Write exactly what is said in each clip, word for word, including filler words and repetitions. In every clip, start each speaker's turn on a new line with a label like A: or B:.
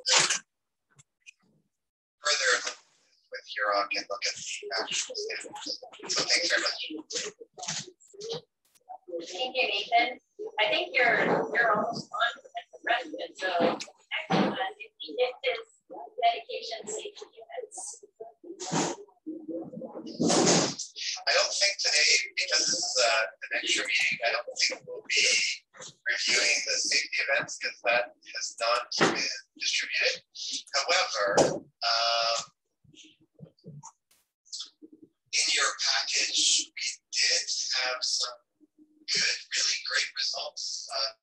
A: further with Hurok and look at the actual standards. So thanks very much.
B: Thank you, Nathan. I think you're you're almost on with the rest of it. So excellent. It is medication safety events.
A: I don't think today, because this is uh, an extra meeting, I don't think we'll be reviewing the safety events because that has not been distributed. However, um, in your package, we did have some good, really great results. Uh,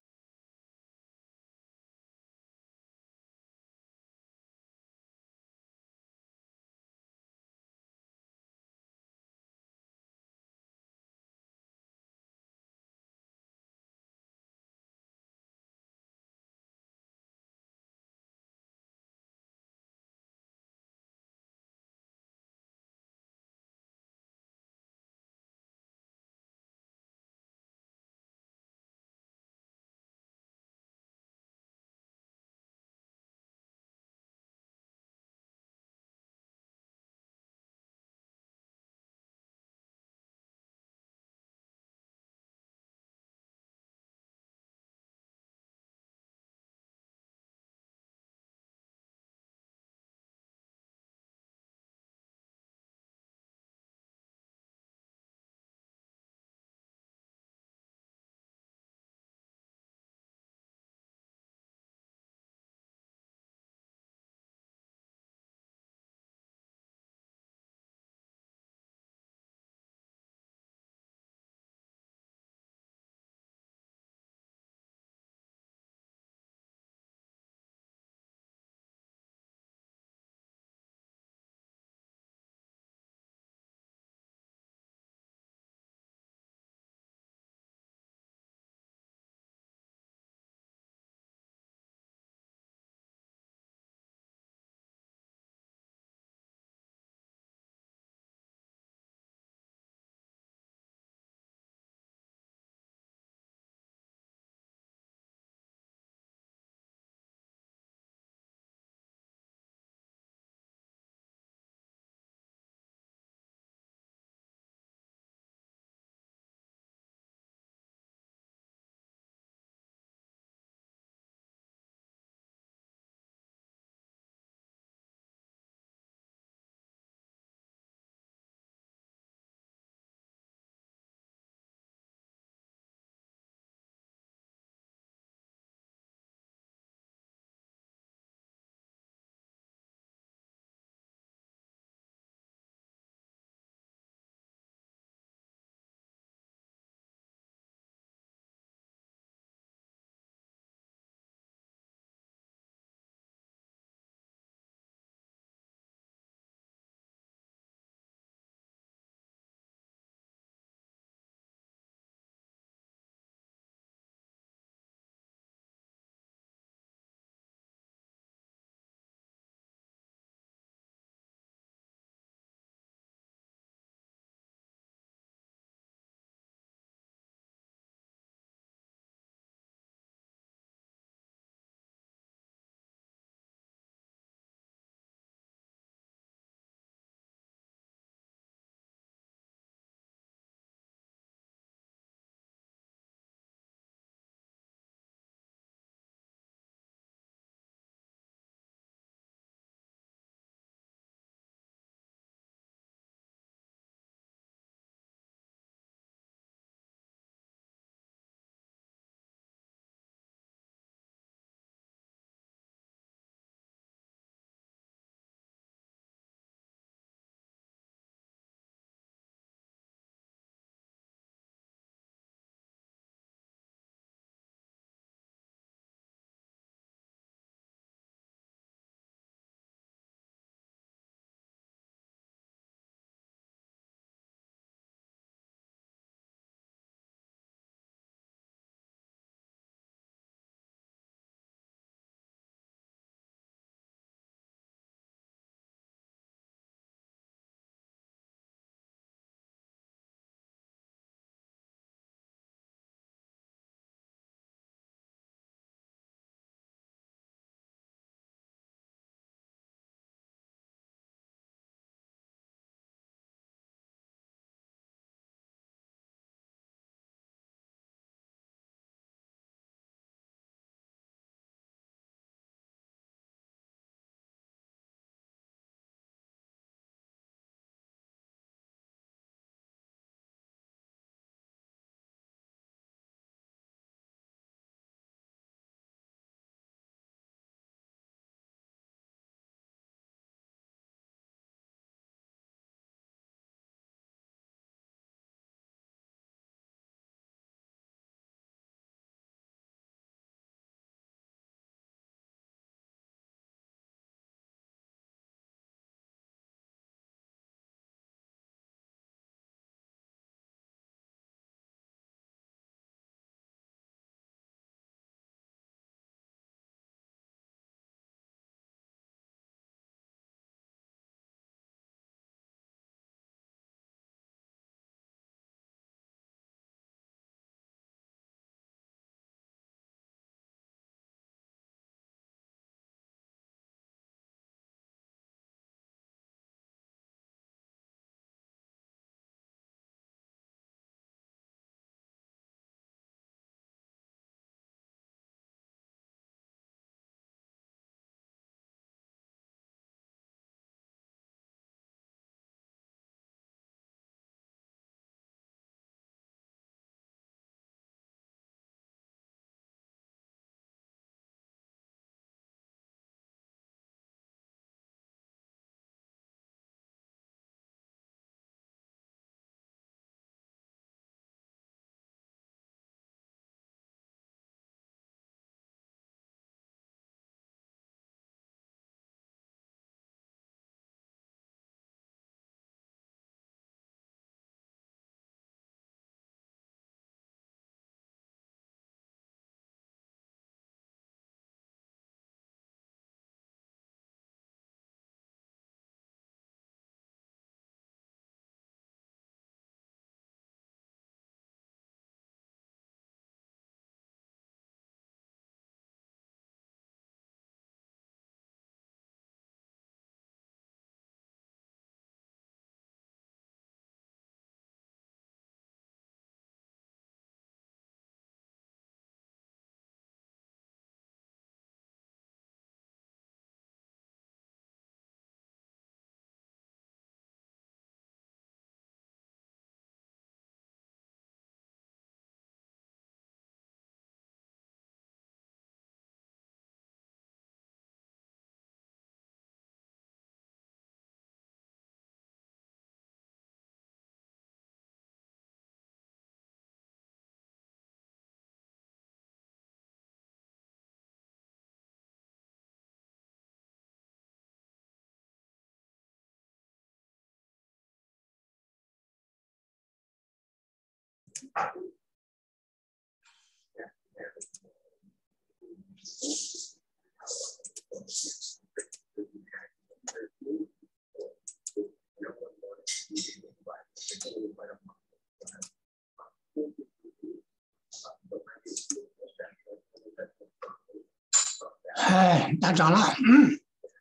C: 哎，打涨了，嗯。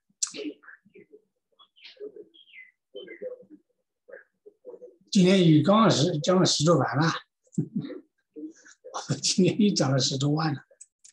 C: 今天又刚刚是涨了十多万了，今天又涨了十多万了。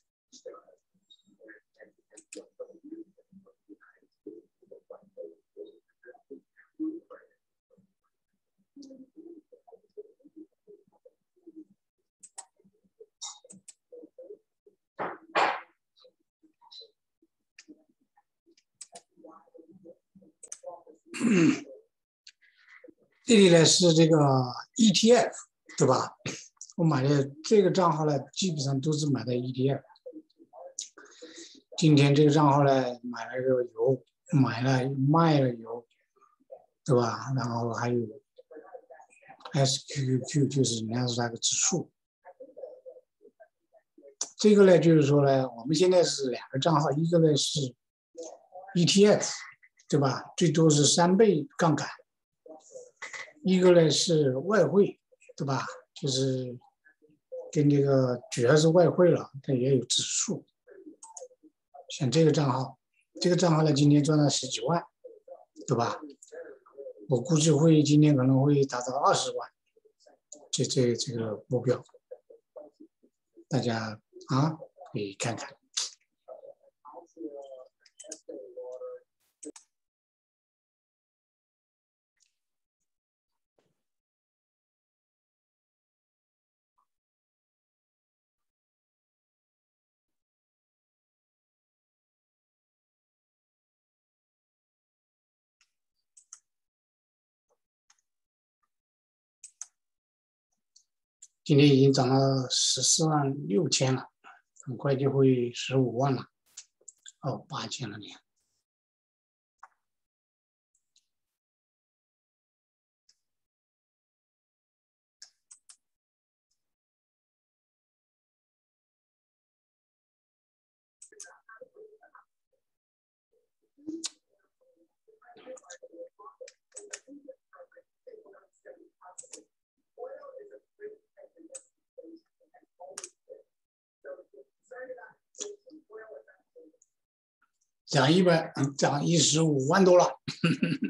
C: 嗯，这里呢是这个 E T F， 对吧？我买的这个账号呢，基本上都是买的 E T F。今天这个账号呢，买了个油，买了卖了油，对吧？然后还有 S Q Q Q， 就是纳斯达克指数。这个呢，就是说呢，我们现在是两个账号，一个呢是 E T F， 对吧？最多是三倍杠杆。一个呢是外汇，对吧？就是跟这个主要是外汇了，它也有指数。像这个账号，这个账号呢今天赚了十几万，对吧？我估计会今天可能会达到二十万，这这这个目标，大家啊可以看看。今天已经涨了十四万六千了，很快就会十五万了，哦，八千了你。涨一百，涨一十五万多了。